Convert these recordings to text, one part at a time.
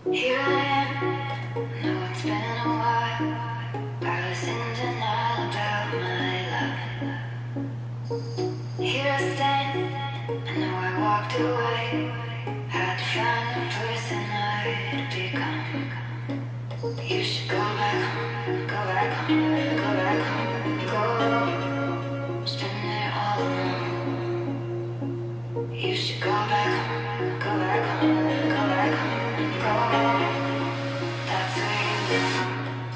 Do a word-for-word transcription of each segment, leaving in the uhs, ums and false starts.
Here I am, know it's been a while. I was in denial about my love. Here I stand, I know I walked away. Had to find the person I'd become. You should go back home, go back home, go back home, go. Spend it all alone. You should go back home, go back home, go back home, go. That's where you belong.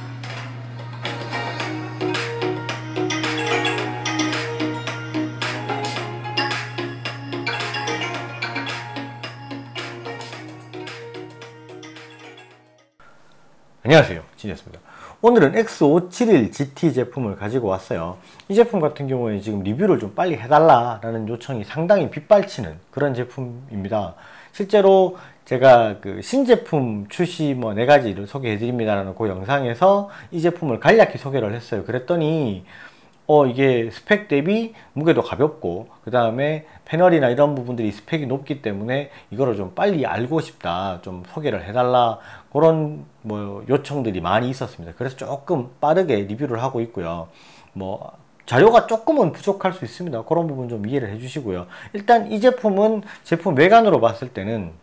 안녕하세요, 진이었습니다. 오늘은 엑스 오칠일 지티 제품을 가지고 왔어요. 이 제품 같은 경우에 지금 리뷰를 좀 빨리 해달라 라는 요청이 상당히 빗발치는 그런 제품입니다. 실제로 제가 그 신제품 출시 뭐 네 가지를 소개해 드립니다라는 그 영상에서 이 제품을 간략히 소개를 했어요. 그랬더니 어 이게 스펙 대비 무게도 가볍고 그 다음에 패널이나 이런 부분들이 스펙이 높기 때문에 이거를 좀 빨리 알고 싶다, 좀 소개를 해달라, 그런 뭐 요청들이 많이 있었습니다. 그래서 조금 빠르게 리뷰를 하고 있고요. 뭐 자료가 조금은 부족할 수 있습니다. 그런 부분 좀 이해를 해 주시고요. 일단 이 제품은 제품 외관으로 봤을 때는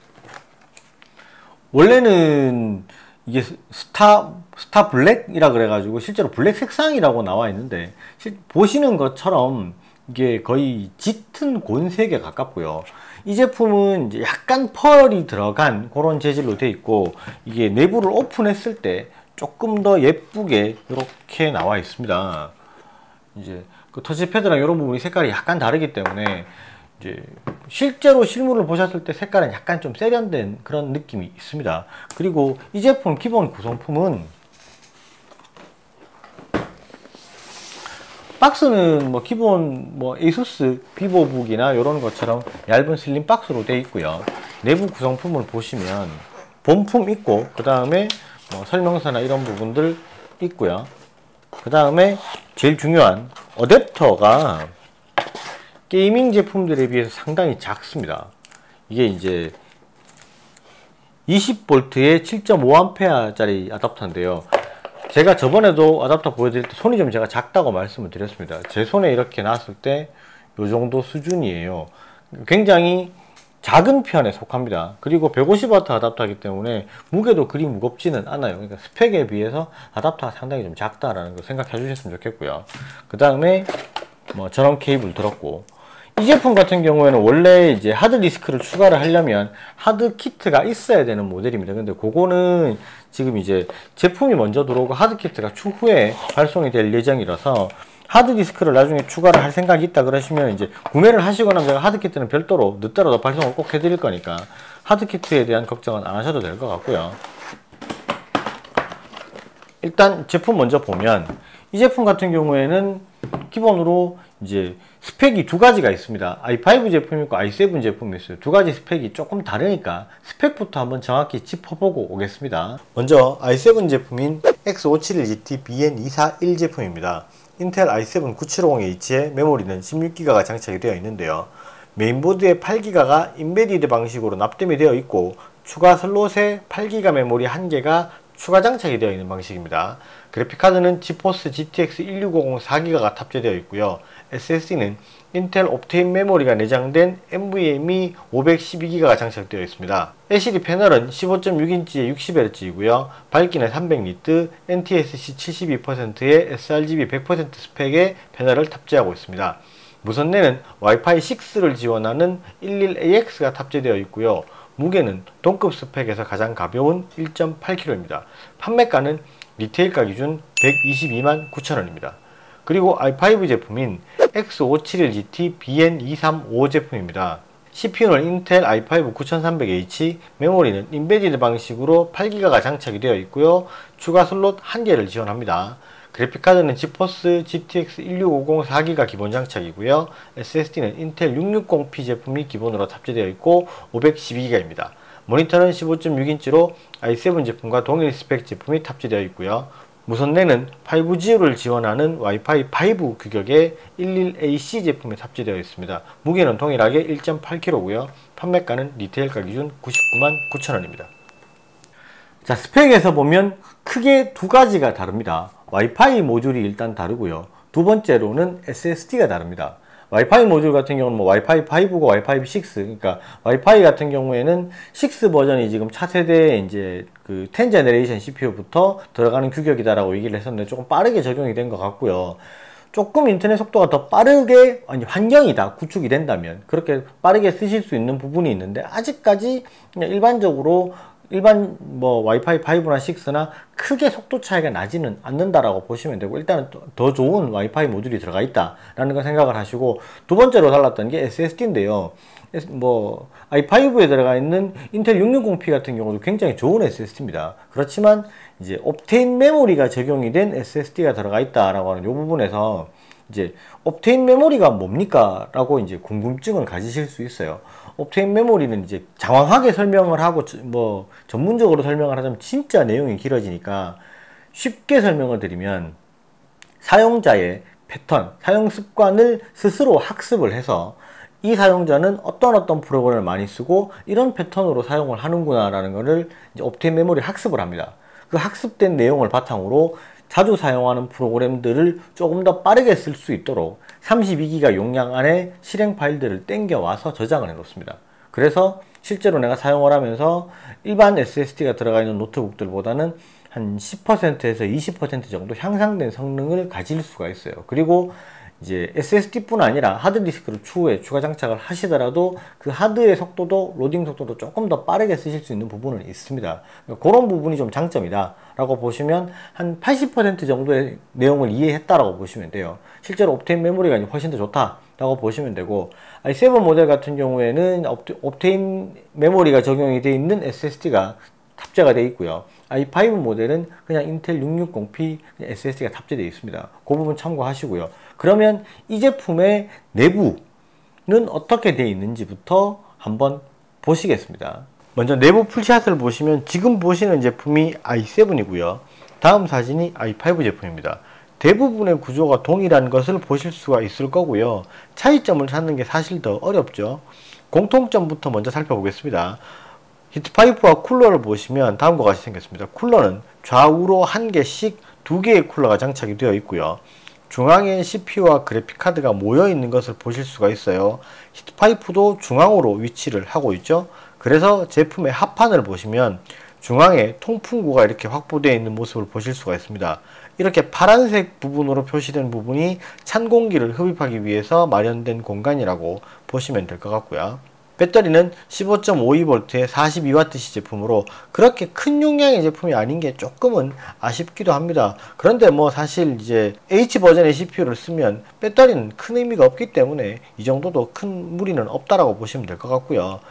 원래는 이게 스타, 스타 블랙이라 그래가지고 실제로 블랙 색상이라고 나와 있는데 실, 보시는 것처럼 이게 거의 짙은 곤색에 가깝고요. 이 제품은 이제 약간 펄이 들어간 그런 재질로 되어 있고 이게 내부를 오픈했을 때 조금 더 예쁘게 이렇게 나와 있습니다. 이제 그 터치패드랑 이런 부분이 색깔이 약간 다르기 때문에 이제 실제로 실물을 보셨을 때 색깔은 약간 좀 세련된 그런 느낌이 있습니다. 그리고 이 제품 기본 구성품은 박스는 뭐 기본 뭐 에이수스 비보북이나 이런 것처럼 얇은 슬림 박스로 되어 있고요. 내부 구성품을 보시면 본품 있고 그 다음에 뭐 설명서나 이런 부분들 있고요. 그 다음에 제일 중요한 어댑터가 게이밍 제품들에 비해서 상당히 작습니다. 이게 이제 이십 볼트에 칠 점 오 암페어 짜리 아답터인데요. 제가 저번에도 아답터 보여드릴 때 손이 좀 제가 작다고 말씀을 드렸습니다. 제 손에 이렇게 놨을 때 이 정도 수준이에요. 굉장히 작은 편에 속합니다. 그리고 백오십 와트 아답터이기 때문에 무게도 그리 무겁지는 않아요. 그러니까 스펙에 비해서 아답터가 상당히 좀 작다라는 거 생각해 주셨으면 좋겠고요. 그 다음에 뭐 전원 케이블 들었고, 이 제품 같은 경우에는 원래 이제 하드디스크를 추가를 하려면 하드 키트가 있어야 되는 모델입니다. 근데 그거는 지금 이제 제품이 먼저 들어오고 하드 키트가 추후에 발송이 될 예정이라서 하드디스크를 나중에 추가를 할 생각이 있다 그러시면 이제 구매를 하시거나 제가 하드 키트는 별도로 늦더라도 발송을 꼭 해드릴 거니까 하드 키트에 대한 걱정은 안 하셔도 될 것 같고요. 일단 제품 먼저 보면 이 제품 같은 경우에는 기본으로 이제 스펙이 두 가지가 있습니다. 아이 파이브 제품이 있고 아이 세븐 제품이 있어요. 두 가지 스펙이 조금 다르니까 스펙부터 한번 정확히 짚어보고 오겠습니다. 먼저 아이 세븐 제품인 엑스 오칠일 지티 비엔 이사일 제품입니다. 인텔 아이 세븐 구칠오공 에이치에 메모리는 십육 기가가 장착이 되어 있는데요. 메인보드에 팔 기가가 인베디드 방식으로 납땜이 되어 있고 추가 슬롯에 팔 기가 메모리 한 개가 추가 장착이 되어 있는 방식입니다. 그래픽카드는 지포스 지티엑스 일육오공 사 기가가 탑재되어 있고요. 에스에스디는 인텔 옵테인 메모리가 내장된 엔브이엠이 오백십이 기가가 장착되어 있습니다. 엘시디 패널은 십오 점 육 인치에 육십 헤르츠이고요. 밝기는 삼백 니트, 엔티에스씨 칠십이 퍼센트의 에스알지비 백 퍼센트 스펙의 패널을 탑재하고 있습니다. 무선내는 와이파이 식스를 지원하는 십일 에이엑스가 탑재되어 있고요. 무게는 동급 스펙에서 가장 가벼운 일 점 팔 킬로그램입니다. 판매가는 리테일가 기준 백이십이만 구천 원입니다. 그리고 아이 파이브 제품인 엑스 오칠일 지티 비엔 이삼오 제품입니다. 씨피유는 인텔 아이 파이브 구천삼백 에이치, 메모리는 인베디드 방식으로 팔 기가가 장착이 되어 있고요. 추가 슬롯 한 개를 지원합니다. 그래픽카드는 지포스 지티엑스 일육오공 사 기가 기본 장착이고요. 에스에스디는 인텔 육백육십 피 제품이 기본으로 탑재되어 있고 오백십이 기가입니다. 모니터는 십오 점 육 인치로 아이 세븐 제품과 동일 스펙 제품이 탑재되어 있고요. 무선내는 파이브지를 지원하는 와이파이 파이브 규격의 십일 에이씨 제품에 탑재되어 있습니다. 무게는 동일하게 일 점 팔 킬로그램고요. 판매가는 리테일가 기준 구십구만 구천 원입니다. 자, 스펙에서 보면 크게 두 가지가 다릅니다. 와이파이 모듈이 일단 다르고요. 두 번째로는 에스에스디가 다릅니다. 와이파이 모듈 같은 경우는 뭐 와이파이 파이브고 와이파이 식스, 그러니까 와이파이 같은 경우에는 육 버전이 지금 차세대 이제 그 텐 제너레이션 씨피유부터 들어가는 규격이다라고 얘기를 했었는데 조금 빠르게 적용이 된 것 같고요. 조금 인터넷 속도가 더 빠르게, 아니 환경이다 구축이 된다면 그렇게 빠르게 쓰실 수 있는 부분이 있는데, 아직까지 그냥 일반적으로 일반 뭐 와이파이 파이브나 식스나 크게 속도 차이가 나지는 않는다라고 보시면 되고, 일단은 더 좋은 와이파이 모듈이 들어가 있다라는 걸 생각을 하시고, 두 번째로 달랐던 게 에스에스디인데요. 뭐 아이 파이브에 들어가 있는 인텔 육백육십 피 같은 경우도 굉장히 좋은 에스에스디입니다. 그렇지만 이제 옵테인 메모리가 적용이 된 에스에스디가 들어가 있다라고 하는 이 부분에서 이제 옵테인 메모리가 뭡니까? 라고 이제 궁금증을 가지실 수 있어요. 옵테인 메모리는 이제 장황하게 설명을 하고 뭐 전문적으로 설명을 하자면 진짜 내용이 길어지니까 쉽게 설명을 드리면, 사용자의 패턴, 사용 습관을 스스로 학습을 해서 이 사용자는 어떤 어떤 프로그램을 많이 쓰고 이런 패턴으로 사용을 하는구나 라는 것을 이제 옵테인 메모리 학습을 합니다. 그 학습된 내용을 바탕으로 자주 사용하는 프로그램들을 조금 더 빠르게 쓸 수 있도록 삼십이 기가 용량 안에 실행 파일들을 땡겨와서 저장을 해 놓습니다. 그래서 실제로 내가 사용을 하면서 일반 에스에스디가 들어가 있는 노트북들보다는 한 십 퍼센트에서 이십 퍼센트 정도 향상된 성능을 가질 수가 있어요. 그리고 이제 에스에스디뿐 아니라 하드디스크를 추후에 추가 장착을 하시더라도 그 하드의 속도도, 로딩 속도도 조금 더 빠르게 쓰실 수 있는 부분은 있습니다. 그러니까 그런 부분이 좀 장점이다 라고 보시면 한 팔십 퍼센트 정도의 내용을 이해했다라고 보시면 돼요. 실제로 옵테인 메모리가 훨씬 더 좋다 라고 보시면 되고, 아이 세븐 모델 같은 경우에는 옵테인 메모리가 적용이 되어 있는 에스에스디가 탑재가 되어 있고요. 아이 파이브 모델은 그냥 인텔 육백육십 피 에스에스디가 탑재되어 있습니다. 그 부분 참고하시고요. 그러면 이 제품의 내부는 어떻게 되어 있는지부터 한번 보시겠습니다. 먼저 내부 풀샷을 보시면 지금 보시는 제품이 아이 세븐이고요. 다음 사진이 아이 파이브 제품입니다. 대부분의 구조가 동일한 것을 보실 수가 있을 거고요. 차이점을 찾는 게 사실 더 어렵죠. 공통점부터 먼저 살펴보겠습니다. 히트파이프와 쿨러를 보시면 다음과 같이 생겼습니다. 쿨러는 좌우로 한 개씩 두 개의 쿨러가 장착이 되어 있고요. 중앙에 씨피유와 그래픽카드가 모여 있는 것을 보실 수가 있어요. 히트파이프도 중앙으로 위치를 하고 있죠. 그래서 제품의 하판을 보시면 중앙에 통풍구가 이렇게 확보되어 있는 모습을 보실 수가 있습니다. 이렇게 파란색 부분으로 표시된 부분이 찬 공기를 흡입하기 위해서 마련된 공간이라고 보시면 될 것 같고요. 배터리는 십오 점 오이 볼트의 사십이 와트씨 제품으로 그렇게 큰 용량의 제품이 아닌 게 조금은 아쉽기도 합니다. 그런데 뭐 사실 이제 H 버전의 씨피유를 쓰면 배터리는 큰 의미가 없기 때문에 이 정도도 큰 무리는 없다라고 보시면 될 것 같고요.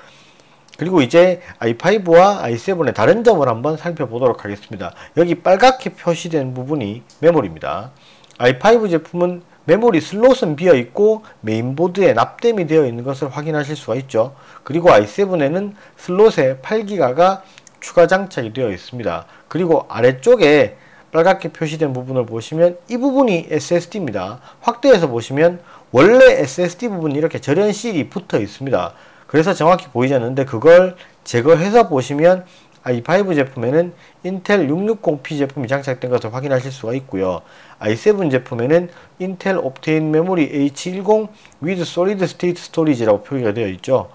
그리고 이제 아이 파이브와 아이 세븐의 다른 점을 한번 살펴보도록 하겠습니다. 여기 빨갛게 표시된 부분이 메모리입니다. 아이 파이브 제품은 메모리 슬롯은 비어 있고 메인보드에 납땜이 되어 있는 것을 확인하실 수가 있죠. 그리고 아이 세븐에는 슬롯에 팔 기가가 추가 장착이 되어 있습니다. 그리고 아래쪽에 빨갛게 표시된 부분을 보시면 이 부분이 에스에스디입니다. 확대해서 보시면 원래 에스에스디 부분이 이렇게 절연 실이 붙어 있습니다. 그래서 정확히 보이지 않는데 그걸 제거해서 보시면 아이 파이브 제품에는 인텔 육백육십 피 제품이 장착된 것을 확인하실 수가 있고요. 아이 세븐 제품에는 인텔 옵테인 메모리 에이치 십with solid state storage라고 표기가 되어 있죠.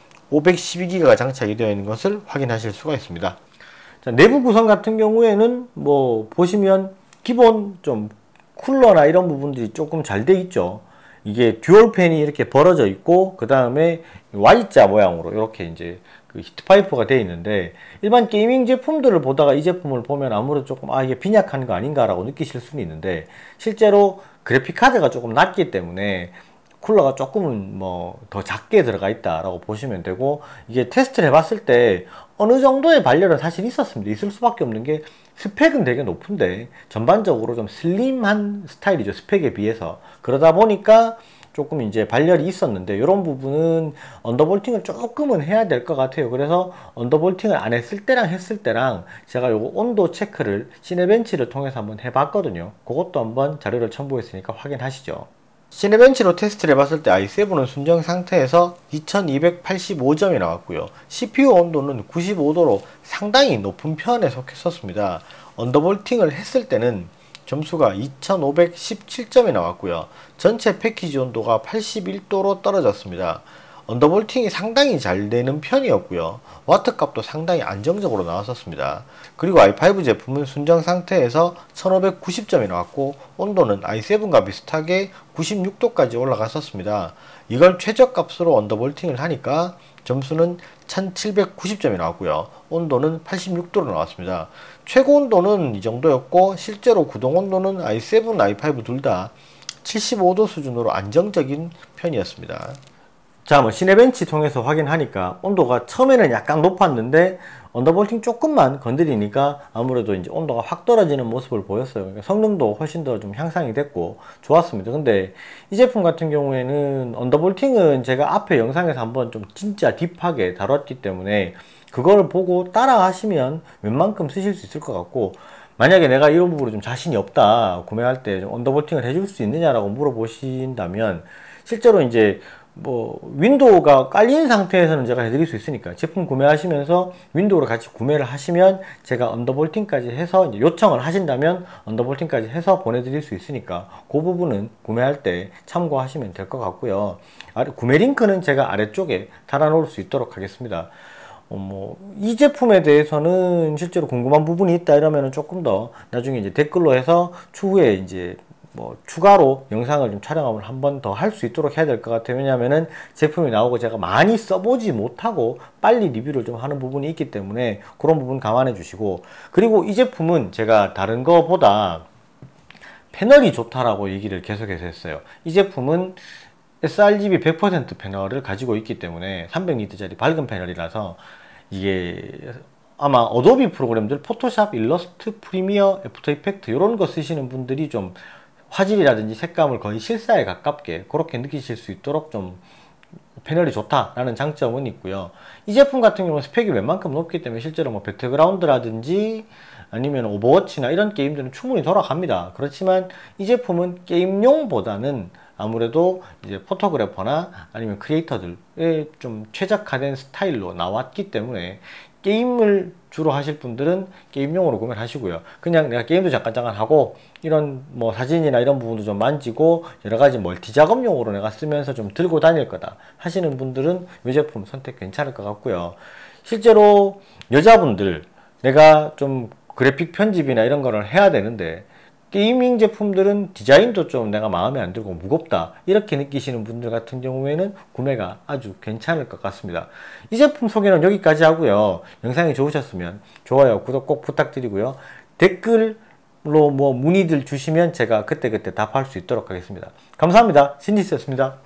오백십이 기가가 장착이 되어 있는 것을 확인하실 수가 있습니다. 자, 내부 구성 같은 경우에는 뭐 보시면 기본 좀 쿨러나 이런 부분들이 조금 잘 돼 있죠. 이게 듀얼 팬이 이렇게 벌어져 있고 그 다음에 Y자 모양으로 이렇게 이제 그 히트파이프가 되어 있는데, 일반 게이밍 제품들을 보다가 이 제품을 보면 아무래도 조금 아 이게 빈약한 거 아닌가 라고 느끼실 수는 있는데, 실제로 그래픽카드가 조금 낮기 때문에 쿨러가 조금은 뭐 더 작게 들어가 있다 라고 보시면 되고, 이게 테스트를 해봤을 때 어느 정도의 발열은 사실 있었습니다. 있을 수밖에 없는 게 스펙은 되게 높은데 전반적으로 좀 슬림한 스타일이죠, 스펙에 비해서. 그러다 보니까 조금 이제 발열이 있었는데, 이런 부분은 언더볼팅을 조금은 해야 될 것 같아요. 그래서 언더볼팅을 안 했을 때랑 했을 때랑 제가 요거 온도 체크를 시네벤치를 통해서 한번 해봤거든요. 그것도 한번 자료를 첨부했으니까 확인하시죠. 시네벤치로 테스트를 해봤을 때 아이 세븐은 순정 상태에서 이천이백팔십오 점이 나왔고요. 씨피유 온도는 구십오 도로 상당히 높은 편에 속했었습니다. 언더볼팅을 했을 때는 점수가 이천오백십칠 점이 나왔고요. 전체 패키지 온도가 팔십일 도로 떨어졌습니다. 언더볼팅이 상당히 잘 되는 편이었고요. 와트 값도 상당히 안정적으로 나왔었습니다. 그리고 아이 파이브 제품은 순정 상태에서 천오백구십 점이 나왔고 온도는 아이 세븐과 비슷하게 구십육 도까지 올라갔었습니다. 이걸 최저값으로 언더볼팅을 하니까 점수는 천칠백구십 점이 나왔고요. 온도는 팔십육 도로 나왔습니다. 최고 온도는 이 정도였고 실제로 구동 온도는 아이 세븐, 아이 파이브 둘 다 칠십오 도 수준으로 안정적인 편이었습니다. 자, 뭐 시네벤치 통해서 확인하니까 온도가 처음에는 약간 높았는데 언더볼팅 조금만 건드리니까 아무래도 이제 온도가 확 떨어지는 모습을 보였어요. 그러니까 성능도 훨씬 더 좀 향상이 됐고 좋았습니다. 근데 이 제품 같은 경우에는 언더볼팅은 제가 앞에 영상에서 한번 좀 진짜 딥하게 다뤘기 때문에 그걸 보고 따라 하시면 웬만큼 쓰실 수 있을 것 같고, 만약에 내가 이런 부분으로 좀 자신이 없다, 구매할 때 좀 언더볼팅을 해줄 수 있느냐라고 물어보신다면 실제로 이제 뭐 윈도우가 깔린 상태에서는 제가 해드릴 수 있으니까 제품 구매하시면서 윈도우를 같이 구매를 하시면 제가 언더볼팅까지 해서 이제 요청을 하신다면 언더볼팅까지 해서 보내드릴 수 있으니까 그 부분은 구매할 때 참고하시면 될 것 같고요. 아래, 구매 링크는 제가 아래쪽에 달아놓을 수 있도록 하겠습니다. 어, 뭐, 이 제품에 대해서는 실제로 궁금한 부분이 있다 이러면은 조금 더 나중에 이제 댓글로 해서 추후에 이제 뭐 추가로 영상을 좀 촬영을 한 번 더 할 수 있도록 해야 될 것 같아요. 왜냐하면은 제품이 나오고 제가 많이 써보지 못하고 빨리 리뷰를 좀 하는 부분이 있기 때문에 그런 부분 감안해 주시고, 그리고 이 제품은 제가 다른 거보다 패널이 좋다라고 얘기를 계속해서 했어요. 이 제품은 에스알지비 백 퍼센트 패널을 가지고 있기 때문에 삼백 니트짜리 밝은 패널이라서 이게 아마 어도비 프로그램들 포토샵, 일러스트, 프리미어, 애프터 이펙트 이런 거 쓰시는 분들이 좀 화질이라든지 색감을 거의 실사에 가깝게 그렇게 느끼실 수 있도록 좀 패널이 좋다라는 장점은 있고요. 이 제품 같은 경우는 스펙이 웬만큼 높기 때문에 실제로 뭐 배틀그라운드라든지 아니면 오버워치나 이런 게임들은 충분히 돌아갑니다. 그렇지만 이 제품은 게임용보다는 아무래도 이제 포토그래퍼나 아니면 크리에이터들에 좀 최적화된 스타일로 나왔기 때문에 게임을 주로 하실 분들은 게임용으로 구매를 하시고요. 그냥 내가 게임도 잠깐 잠깐 하고 이런 뭐 사진이나 이런 부분도 좀 만지고 여러 가지 멀티 작업용으로 내가 쓰면서 좀 들고 다닐 거다 하시는 분들은 이 제품 선택 괜찮을 것 같고요. 실제로 여자분들 내가 좀 그래픽 편집이나 이런 거를 해야 되는데 게이밍 제품들은 디자인도 좀 내가 마음에 안 들고 무겁다 이렇게 느끼시는 분들 같은 경우에는 구매가 아주 괜찮을 것 같습니다. 이 제품 소개는 여기까지 하고요. 영상이 좋으셨으면 좋아요, 구독 꼭 부탁드리고요. 댓글로 뭐 문의들 주시면 제가 그때그때 답할 수 있도록 하겠습니다. 감사합니다. 신지스였습니다.